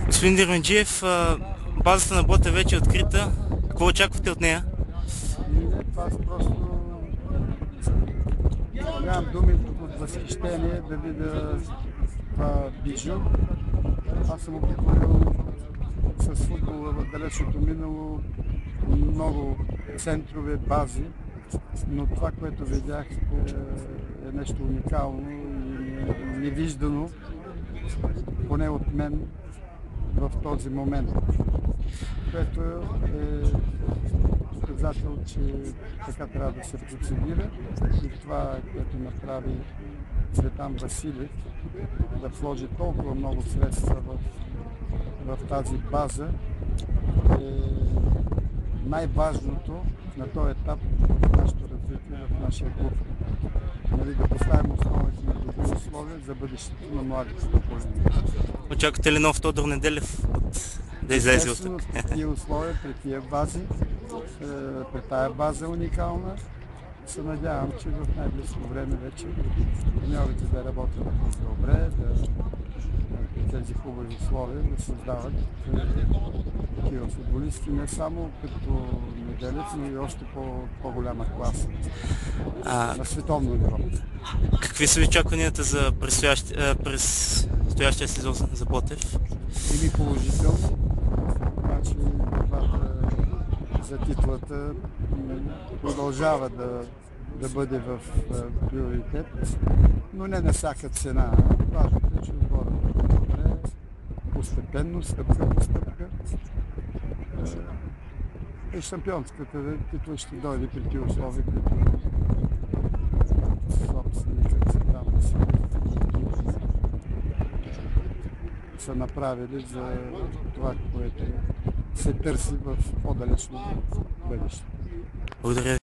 Господин Дерменджиев, базата на Ботев вече е открита. Какво очаквате от нея? Не, това са просто нямам думи от възхищение да видя това бижу. Аз съм обиколил с футбола в далечното минало много центрове, бази, но това, което видях, е нещо уникално и невиждано, поне от мен в този момент, което е показател, че така трябва да се процедира и това, което направи Цветан Василев, да вложи толкова много средства в тази база, е най-важното на този етап в нашето развитие, в нашия клуб. Нали, да поставим основите на добри условия за бъдещето на младите поколения. Очаквате ли нов Тодор Неделев да излезе от тук? При тия условия, при тия бази, при тая база уникална, се надявам, че в най-близко време вече треньорите да работят добре, при тези хубави условия да създават такива футболисти, не само като Неделев, но и още по-голяма класа на световно ниво. Какви са очакванията за предстоящия сезон за Ботев? Или положително, значи борбата за титлата продължава да бъде в приоритет, но не на всяка цена. Важното е, че отборът е добре, постепенно, стъпка по стъпка. И шампионската титла ще дойде при тия условия, които собственикът там са направили за това, което се търси в по-далечно бъдеще. Благодаря.